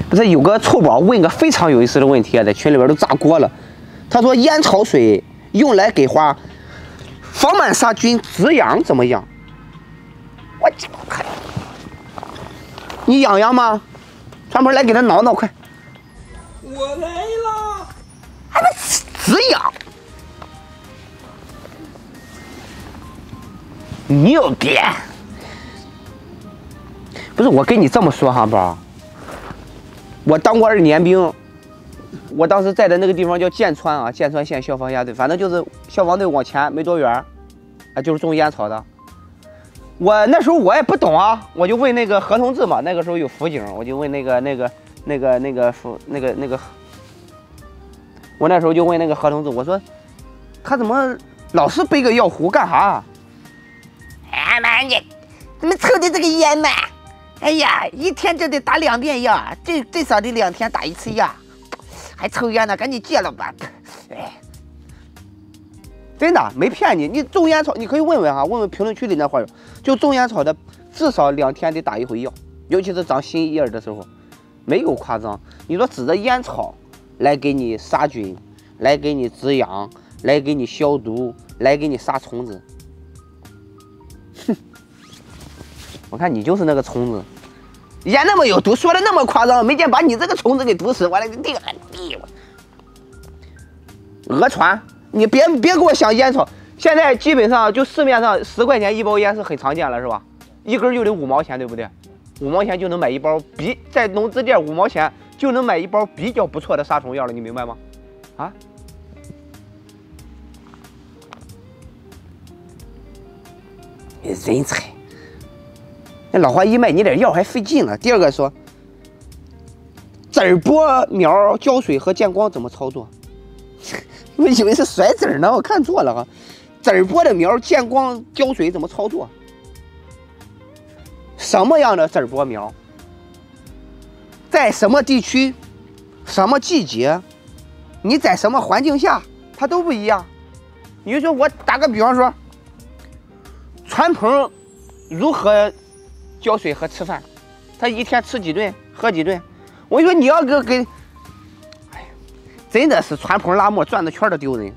不是有个臭宝问个非常有意思的问题啊，在群里边都炸锅了。他说烟草水用来给花防螨杀菌止痒怎么样？我这快，你痒痒吗？传盆来给他挠挠，快！ 我来了， 还能止痒？牛逼！不是我跟你这么说哈，宝，我当过2年兵，我当时在的那个地方叫剑川啊，剑川县消防下队，反正就是消防队往前没多远，啊，就是种烟草的。我那时候我也不懂啊，我就问那个何同志嘛，那个时候有辅警，我就问我那时候就问那个何同志，我说他怎么老是背个药壶干啥？哎妈，你怎么抽的这个烟嘛？哎呀，一天就得打2遍药，最少得2天打1次药，还抽烟呢，赶紧戒了吧！哎，真的没骗你，你种烟草你可以问问哈，问问评论区里那会儿，就种烟草的至少2天得打1回药，尤其是长新叶的时候，没有夸张。你说指着烟草来给你杀菌，来给你止痒，来给你消毒，来给你杀虫子，哼！我看你就是那个虫子，烟那么有毒，说的那么夸张，没见把你这个虫子给毒死，我来定了地。讹传，你别给我想烟草，现在基本上就市面上10块钱1包烟是很常见了，是吧？一根就得5毛钱，对不对？5毛钱就能买一包在农资店5毛钱就能买一包比较不错的杀虫药了，你明白吗？啊？人才！那老花一卖你点药还费劲了。第二个说，籽儿播苗浇水和见光怎么操作？我以为是甩籽儿呢，我看错了哈。籽儿播的苗见光浇水怎么操作？什么样的籽儿播苗，在什么地区、什么季节，你在什么环境下，它都不一样。你就说我打个比方说，传盆如何浇水和吃饭，他一天吃几顿，喝几顿。我跟你说，你要给，哎呀，真的是传盆拉磨，转着圈的丢人。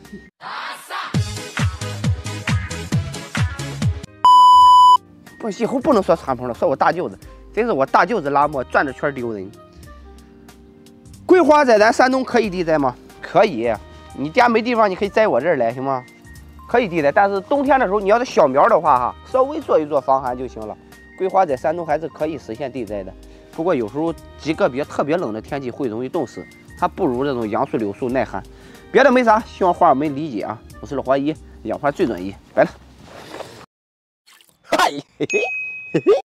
不，以后不能说传盆了，说我大舅子，真是我大舅子拉磨，转着圈丢人。桂花在咱山东可以地栽吗？可以，你家没地方，你可以栽我这儿来，行吗？可以地栽，但是冬天的时候，你要是小苗的话，哈，稍微做一做防寒就行了。桂花在山东还是可以实现地栽的，不过有时候极个别特别冷的天气会容易冻死，它不如这种杨树、柳树耐寒。别的没啥，希望花友们理解啊！我是老花一，养花最专一，拜了。嗨，嘿嘿嘿嘿。